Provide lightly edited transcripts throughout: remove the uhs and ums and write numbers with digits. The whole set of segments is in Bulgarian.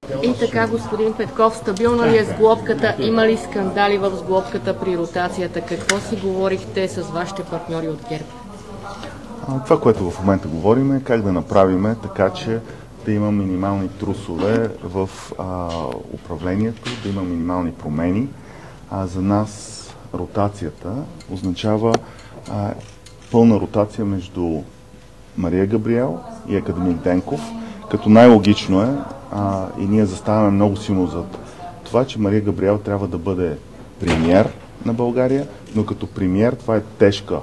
И така, господин Петков, стабилна ли е сглобката? Има ли скандали в сглобката при ротацията? Какво си говорихте с вашите партньори от ГЕРБ? Това, което в момента говорим, е как да направим така, че да има минимални трусове в управлението, да има минимални промени. За нас ротацията означава пълна ротация между Мария Габриел и академик Денков, като най-логично е и ние заставаме много силно зад това, че Мария Габриел трябва да бъде премиер на България, но като премиер това е тежка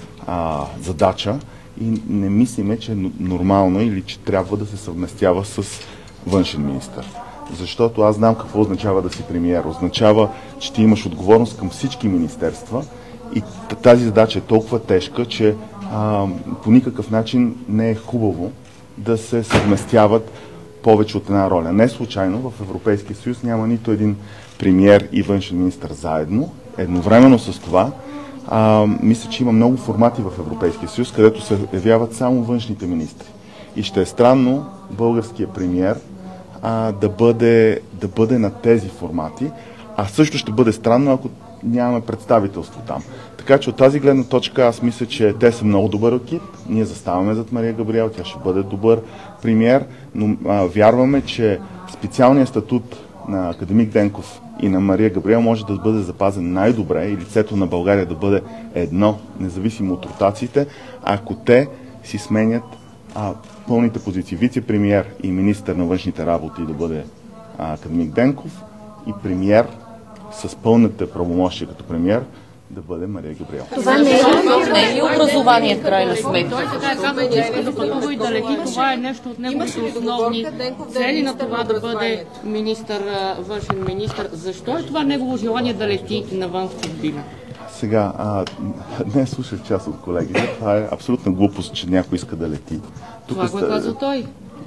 задача и не мислиме, че е нормално или че трябва да се съвместява с външен министър. Защото аз знам какво означава да си премиер. Означава, че ти имаш отговорност към всички министерства и тази задача е толкова тежка, че по никакъв начин не е хубаво да се съвместяват повече от една роля. Не случайно в Европейския съюз няма нито един премиер и външен министър заедно. Едновременно с това, мисля, че има много формати в Европейския съюз, където се явяват само външните министри. И ще е странно българския премиер да бъде на тези формати, а също ще бъде странно, ако нямаме представителство там. Така че от тази гледна точка аз мисля, че те са много добър екип. Ние заставаме зад Мария Габриел, тя ще бъде добър премиер, но вярваме, че специалният статут на академик Денков и на Мария Габриел може да бъде запазен най-добре и лицето на България да бъде едно, независимо от ротациите, ако те си сменят пълните позиции. Вице-премиер и министър на външните работи да бъде академик Денков и премиер с пълните правомощия като премиер да бъде Мария Габриел. Това не е ли образование в крайна сметка? Той така каза, че иска да пътува и да лети. Това е нещо от неговите основни цели на това да бъде външен министър. Защо е това негово желание да лети навън в чужбина? Сега, днес слушах част от колегите. Това е абсолютна глупост, че някой иска да лети. Това го е казал той.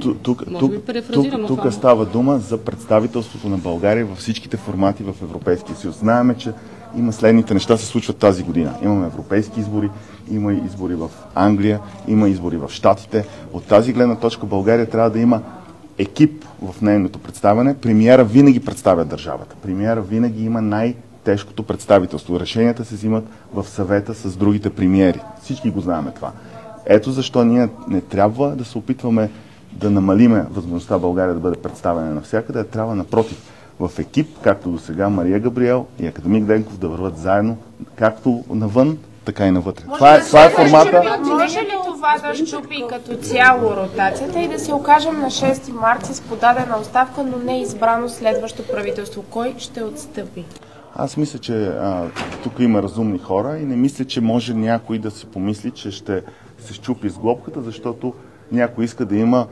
Тук става дума за представителството на България във всичките формати в Европейския съюз. Знаеме, че има следните неща се случват тази година. Имаме европейски избори, има избори в Англия, има избори в Щатите. От тази гледна точка България трябва да има екип в нейното представяне. Премиера винаги представя държавата. Премиера винаги има най-тежкото представителство. Решенията се взимат в съвета с другите премиери. Всички го знаем това. Ето защо ние не трябва да се опитваме да намалиме възможността България да бъде представена навсякъде, трябва напротив в екип, както до сега Мария Габриел и академик Денков да върват заедно, както навън, така и навътре. Това е формата. Може ли това да щупи като цяло ротацията и да се окажем на 6 марта с подадена оставка, но не избрано следващо правителство? Кой ще отстъпи? Аз мисля, че тук има разумни хора и не мисля, че може някой да си помисли, че ще се щупи сглобката, защото някой иска да има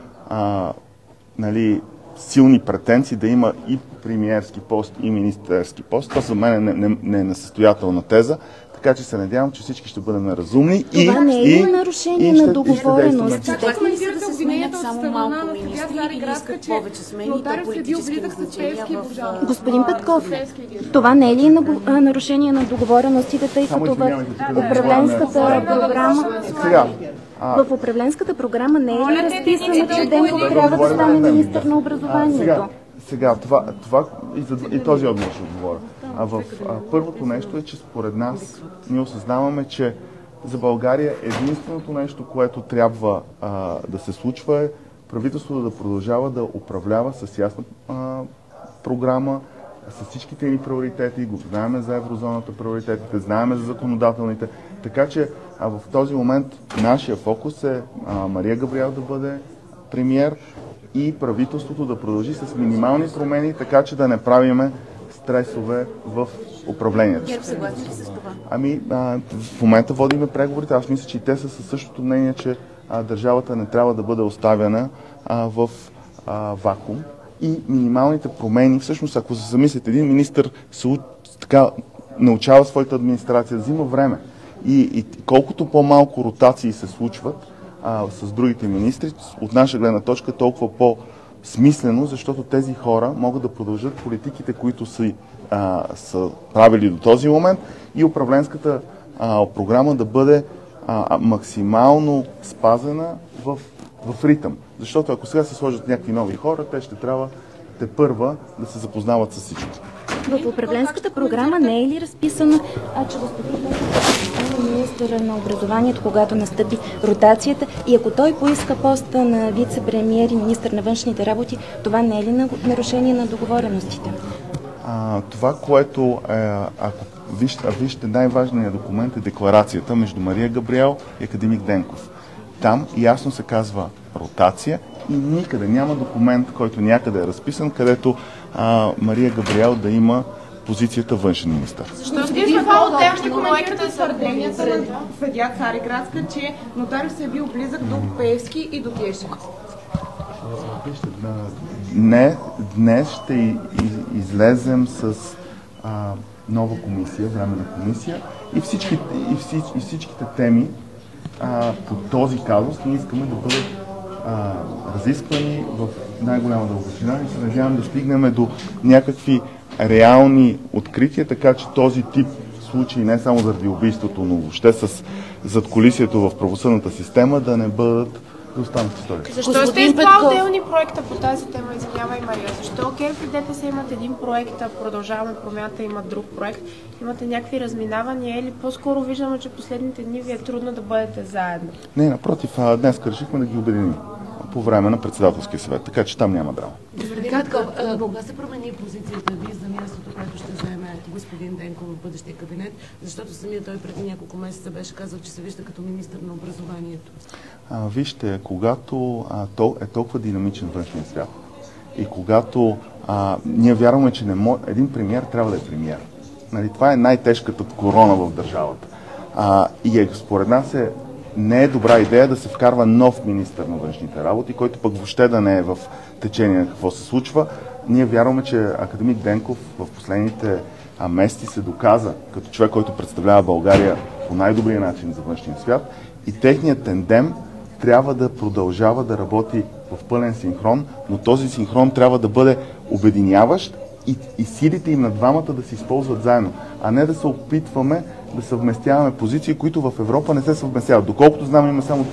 силни претенции, да има и премиерски пост, и министерски пост. Това за мен не е несъстоятелна теза, така че се надявам, че всички ще бъдем разумни. Това не е ли нарушение на договореност? Техни ли са да се сменят само малко министри или искат повече смени и то политически назначения в... Господин Петков, това не е ли нарушение на договореностите, тъй като в управленската програма... В управленската програма не е ли разписано, че Денков трябва да стане министър на образованието? Сега, това и този отговор ще отговоря. Първото нещо е, че според нас ние осъзнаваме, че за България единственото нещо, което трябва да се случва е правителството да продължава да управлява с ясна програма, с всичките ни приоритети, го знаеме за еврозоната приоритетите, знаеме за законодателните. Така че в този момент нашия фокус е Мария Габриел да бъде премиер и правителството да продължи с минимални промени, така че да не правиме стресове в управлението. ГЕРБ съгласни ли с това? В момента водиме преговорите. Аз мисля, че и те са със същото мнение, че държавата не трябва да бъде оставена в вакуум. И минималните промени, всъщност, ако се замислите, един министър научава своята администрация, взима време. И колкото по-малко ротации се случват с другите министри, от наша гледна точка толкова по-смислено, защото тези хора могат да продължат политиките, които са правили до този момент и управленската програма да бъде максимално спазена в ритъм. Защото ако сега се сложат някакви нови хора, те ще трябва тепърва да се запознават с всичко. В управленската програма не е ли разписано, че господин министъра на образованието, когато настъпи ротацията и ако той поиска поста на вице-премиер и министър на външните работи, това не е ли нарушение на договореностите? Това, което ако вижте, най-важният документ е декларацията между Мария Габриел и академик Денков. Там ясно се казва ротация и никъде няма документ, който някъде е разписан, където Мария Габриел да има позицията външен министър. Защо списва това отделно проекта за твърденията на съдия Цариградска, че нотариус е бил близък до Пеевски и до Гешев? Днес ще излезем с нова комисия, временна комисия и всичките теми по този казус ние искаме да бъдат разисквани в най-голяма дълбочина и се надявам да стигнем до някакви реални открития, така че този тип случаи, не само заради убийството, но въобще с задкулисието в правосъдната система, да не бъдат да останат в историята. Защо сте два отделни проекта по тази тема? Извинявай, Мария. Защо ГЕРБ и ДПС имат един проект, а Продължаваме промяната имат друг проект? Имате някакви разминавания или по-скоро виждаме, че последните дни ви е трудно да бъдете заедно? Не, напротив, днес решихме да ги обединим по време на председателския съвет, така че там няма драма. Кога се промени позицията ви за мястото, което ще заеме господин Денков в бъдещия кабинет, защото самия той преди няколко месеца беше казал, че се вижда като министър на образованието? Вижте, когато е толкова динамичен външния свят и когато ние вярваме, че един премиер трябва да е премиер. Нали, това е най-тежката корона в държавата. И според нас не е добра идея да се вкарва нов министър на външните работи, който пък въобще да не е в течение на какво се случва. Ние вярваме, че академик Денков в последните месеци се доказа като човек, който представлява България по най-добрия начин за външния свят и техният тендем трябва да продължава да работи в пълен синхрон, но този синхрон трябва да бъде обединяващ и силите им на двамата да се използват заедно, а не да се опитваме да съвместяваме позиции, които в Европа не се съвместяват. Доколкото знам, има само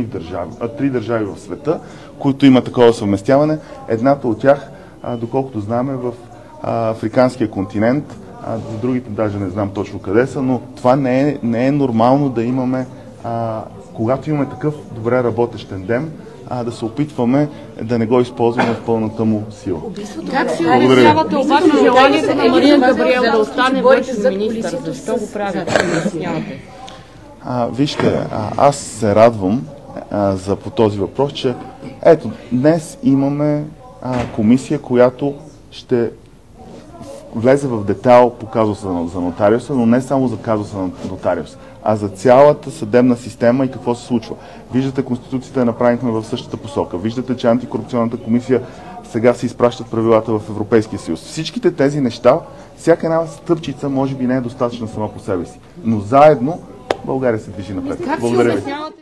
три държави в света, които има такова съвместяване. Едната от тях, доколкото знам, е в африканския континент, за другите даже не знам точно къде са, но това не е нормално да имаме, когато имаме такъв добре работещ тендем, да се опитваме да не го използваме в пълната му сила. Как си обяснявате обаче желанието на Мария Габриел да остане външен министър? Защо го правите? Вижте, аз се радвам по този въпрос, че ето, днес имаме комисия, която ще влезе в детайл по казуса за нотариуса, но не само за казуса на нотариуса, а за цялата съдебна система и какво се случва. Виждате, Конституцията я направихме в същата посока. Виждате, че антикорупционната комисия сега се изпращат правилата в Европейския съюз. Всичките тези неща, всяка една стъпчица може би не е достатъчна сама по себе си, но заедно България се движи напред. Благодаря ви.